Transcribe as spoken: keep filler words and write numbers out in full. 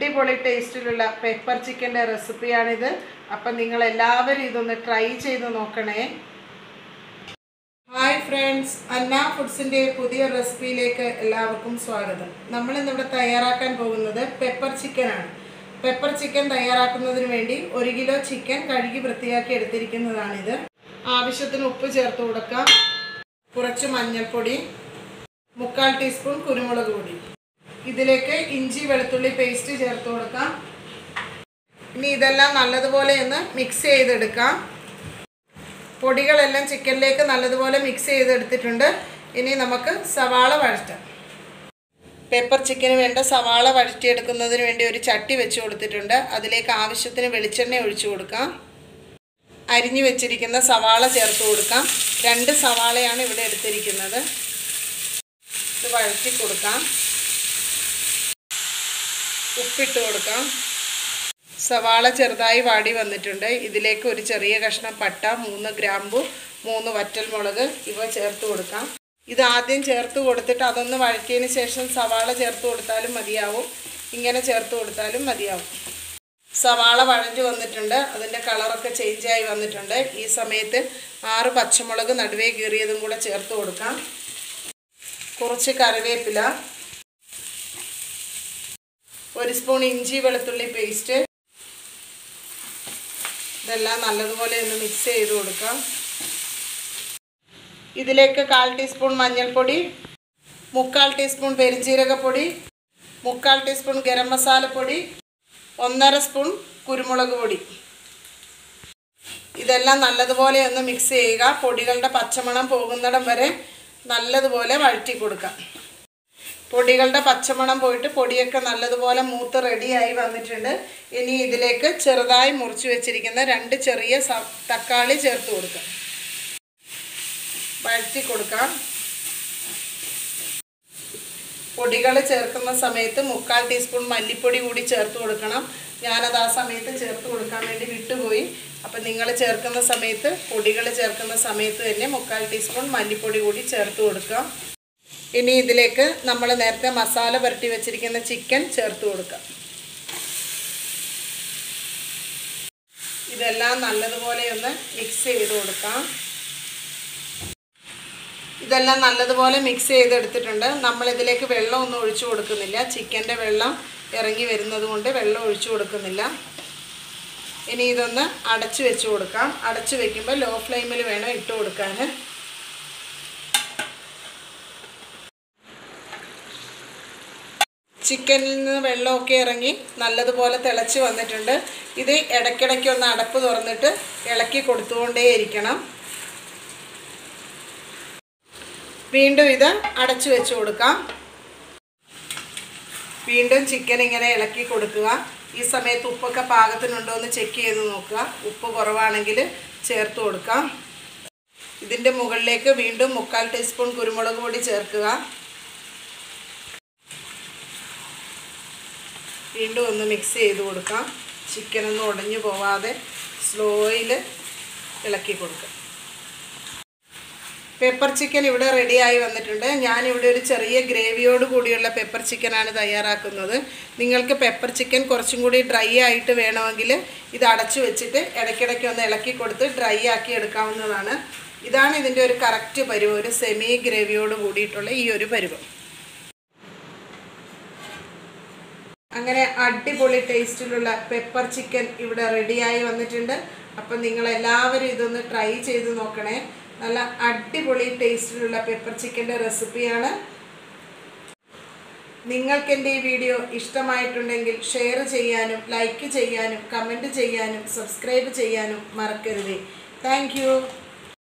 അടിപൊളി ടേസ്റ്റിലുള്ള പെപ്പർ ചിക്കൻ്റെ റെസിപ്പിയാണിത്. അപ്പം നിങ്ങളെല്ലാവരും ഇതൊന്ന് ട്രൈ ചെയ്ത് നോക്കണേ. ഹായ് ഫ്രണ്ട്സ്, അന്ന ഫുഡ്സിൻ്റെ പുതിയ റെസിപ്പിയിലേക്ക് എല്ലാവർക്കും സ്വാഗതം. നമ്മളിന്നിവിടെ തയ്യാറാക്കാൻ പോകുന്നത് പെപ്പർ ചിക്കനാണ്. പെപ്പർ ചിക്കൻ തയ്യാറാക്കുന്നതിന് വേണ്ടി ഒരു കിലോ ചിക്കൻ കഴുകി വൃത്തിയാക്കി എടുത്തിരിക്കുന്നതാണിത്. ആവശ്യത്തിന് ഉപ്പ് ചേർത്ത് കൊടുക്കാം, കുറച്ച് മഞ്ഞൾപ്പൊടി, മുക്കാൽ ടീസ്പൂൺ കുരുമുളക് പൊടി. ഇതിലേക്ക് ഇഞ്ചി വെളുത്തുള്ളി പേസ്റ്റ് ചേർത്ത് കൊടുക്കാം. ഇനി ഇതെല്ലാം നല്ലതുപോലെ ഒന്ന് മിക്സ് ചെയ്തെടുക്കാം. പൊടികളെല്ലാം ചിക്കനിലേക്ക് നല്ലതുപോലെ മിക്സ് ചെയ്തെടുത്തിട്ടുണ്ട്. ഇനി നമുക്ക് സവാള വഴറ്റാം. പെപ്പർ ചിക്കന് വേണ്ട സവാള വഴറ്റിയെടുക്കുന്നതിന് വേണ്ടി ഒരു ചട്ടി വെച്ച് കൊടുത്തിട്ടുണ്ട്. അതിലേക്ക് ആവശ്യത്തിന് വെളിച്ചെണ്ണ ഒഴിച്ചു കൊടുക്കാം. അരിഞ്ഞു വെച്ചിരിക്കുന്ന സവാള ചേർത്ത് കൊടുക്കാം. രണ്ട് സവാളയാണ് ഇവിടെ എടുത്തിരിക്കുന്നത്. ഇത് വഴറ്റി കൊടുക്കാം. ഉപ്പിട്ട് കൊടുക്കാം. സവാള ചെറുതായി വാടി വന്നിട്ടുണ്ട്. ഇതിലേക്ക് ഒരു ചെറിയ കഷ്ണം പട്ട, മൂന്ന് ഗ്രാമ്പു, മൂന്ന് വറ്റൽമുളക് ഇവ ചേർത്ത് കൊടുക്കാം. ഇത് ആദ്യം ചേർത്ത് കൊടുത്തിട്ട് അതൊന്ന് വഴറ്റിയതിന് ശേഷം സവാള ചേർത്ത് കൊടുത്താലും മതിയാവും, ഇങ്ങനെ ചേർത്ത് കൊടുത്താലും മതിയാവും. സവാള വഴഞ്ഞു വന്നിട്ടുണ്ട്. അതിൻ്റെ കളറൊക്കെ ചേഞ്ചായി വന്നിട്ടുണ്ട്. ഈ സമയത്ത് ആറ് പച്ചമുളക് നടുവേ കീറിയതും കൂടെ ചേർത്ത് കൊടുക്കാം. കുറച്ച് കറിവേപ്പില, ഒരു സ്പൂൺ ഇഞ്ചി വെളുത്തുള്ളി പേസ്റ്റ്. ഇതെല്ലാം നല്ലതുപോലെ ഒന്ന് മിക്സ് ചെയ്ത് കൊടുക്കാം. ഇതിലേക്ക് കാൽ ടീസ്പൂൺ മഞ്ഞൾപ്പൊടി, മുക്കാൽ ടീസ്പൂൺ പെരിഞ്ജീരകപ്പൊടി, മുക്കാൽ ടീസ്പൂൺ ഗരം മസാലപ്പൊടി, ഒന്നര സ്പൂൺ കുരുമുളക് പൊടി. ഇതെല്ലാം നല്ലതുപോലെ ഒന്ന് മിക്സ് ചെയ്യുക. പൊടികളുടെ പച്ചമണം പോകുന്നിടം വരെ നല്ലതുപോലെ വഴറ്റി കൊടുക്കാം. പൊടികളുടെ പച്ചമണം പോയിട്ട് പൊടിയൊക്കെ നല്ലതുപോലെ മൂത്ത് റെഡിയായി വന്നിട്ടുണ്ട്. ഇനി ഇതിലേക്ക് ചെറുതായി മുറിച്ച് വെച്ചിരിക്കുന്ന രണ്ട് ചെറിയ തക്കാളി ചേർത്ത് കൊടുക്കാം. വഴറ്റി കൊടുക്കാം. പൊടികൾ ചേർക്കുന്ന സമയത്ത് മുക്കാൽ ടീസ്പൂൺ മല്ലിപ്പൊടി കൂടി ചേർത്ത് കൊടുക്കണം. ഞാനത് ആ സമയത്ത് ചേർത്ത് കൊടുക്കാൻ വേണ്ടി വിട്ടുപോയി. അപ്പം നിങ്ങൾ ചേർക്കുന്ന സമയത്ത്, പൊടികൾ ചേർക്കുന്ന സമയത്ത് തന്നെ മുക്കാൽ ടീസ്പൂൺ മല്ലിപ്പൊടി കൂടി ചേർത്ത് കൊടുക്കാം. ഇനി ഇതിലേക്ക് നമ്മൾ നേരത്തെ മസാല പുരട്ടി വെച്ചിരിക്കുന്ന ചിക്കൻ ചേർത്ത് കൊടുക്കാം. ഇതെല്ലാം നല്ലതുപോലെ ഒന്ന് മിക്സ് ചെയ്ത് കൊടുക്കാം. ഇതെല്ലാം നല്ലതുപോലെ മിക്സ് ചെയ്തെടുത്തിട്ടുണ്ട്. നമ്മളിതിലേക്ക് വെള്ളം ഒന്നും ഒഴിച്ചു കൊടുക്കുന്നില്ല. ചിക്കൻ്റെ വെള്ളം ഇറങ്ങി വരുന്നത് കൊണ്ട് വെള്ളം ഒഴിച്ചു കൊടുക്കുന്നില്ല. ഇനി ഇതൊന്ന് അടച്ചു വെച്ച് കൊടുക്കാം. അടച്ചു വെക്കുമ്പോൾ ലോ ഫ്ലെയിമിൽ വേണം ഇട്ട് കൊടുക്കാൻ. ചിക്കനിൽ നിന്ന് വെള്ളമൊക്കെ ഇറങ്ങി നല്ലതുപോലെ തിളച്ച് വന്നിട്ടുണ്ട്. ഇത് ഇടയ്ക്കിടയ്ക്ക് ഒന്ന് അടപ്പ് തുറന്നിട്ട് ഇളക്കി കൊടുത്തുകൊണ്ടേയിരിക്കണം. വീണ്ടും ഇത് അടച്ചു വെച്ച് കൊടുക്കാം. വീണ്ടും ചിക്കൻ ഇങ്ങനെ ഇളക്കി കൊടുക്കുക. ഈ സമയത്ത് ഉപ്പൊക്കെ പാകത്തിനുണ്ടോ എന്ന് ചെക്ക് ചെയ്ത് നോക്കുക. ഉപ്പ് കുറവാണെങ്കിൽ ചേർത്ത് കൊടുക്കാം. ഇതിൻ്റെ മുകളിലേക്ക് വീണ്ടും മുക്കാൽ ടീസ്പൂൺ കുരുമുളക് പൊടി ചേർക്കുക. വീണ്ടും ഒന്ന് മിക്സ് ചെയ്ത് കൊടുക്കാം. ചിക്കനൊന്നും ഉടഞ്ഞു പോവാതെ സ്ലോയിൽ ഇളക്കി കൊടുക്കുക. പെപ്പർ ചിക്കൻ ഇവിടെ റെഡിയായി വന്നിട്ടുണ്ട്. ഞാനിവിടെ ഒരു ചെറിയ ഗ്രേവിയോട് കൂടിയുള്ള പെപ്പർ ചിക്കനാണ് തയ്യാറാക്കുന്നത്. നിങ്ങൾക്ക് പെപ്പർ ചിക്കൻ കുറച്ചും കൂടി ഡ്രൈ ആയിട്ട് വേണമെങ്കിൽ ഇത് അടച്ചു വെച്ചിട്ട് ഇടയ്ക്കിടയ്ക്ക് ഒന്ന് ഇളക്കി കൊടുത്ത് ഡ്രൈ ആക്കി എടുക്കാവുന്നതാണ്. ഇതാണ് ഇതിൻ്റെ ഒരു കറക്റ്റ് പരുവം, ഒരു സെമി ഗ്രേവിയോട് കൂടിയിട്ടുള്ള ഈ ഒരു പരുവം. അങ്ങനെ അടിപൊളി ടേസ്റ്റിലുള്ള പെപ്പർ ചിക്കൻ ഇവിടെ റെഡിയായി വന്നിട്ടുണ്ട്. അപ്പം നിങ്ങളെല്ലാവരും ഇതൊന്ന് ട്രൈ ചെയ്ത് നോക്കണേ. നല്ല അടിപൊളി ടേസ്റ്റിലുള്ള പെപ്പർ ചിക്കൻ്റെ റെസിപ്പിയാണ്. നിങ്ങൾക്ക് എൻ്റെ ഈ വീഡിയോ ഇഷ്ടമായിട്ടുണ്ടെങ്കിൽ ഷെയർ ചെയ്യാനും ലൈക്ക് ചെയ്യാനും കമൻറ്റ് ചെയ്യാനും സബ്സ്ക്രൈബ് ചെയ്യാനും മറക്കരുതേ. Thank U.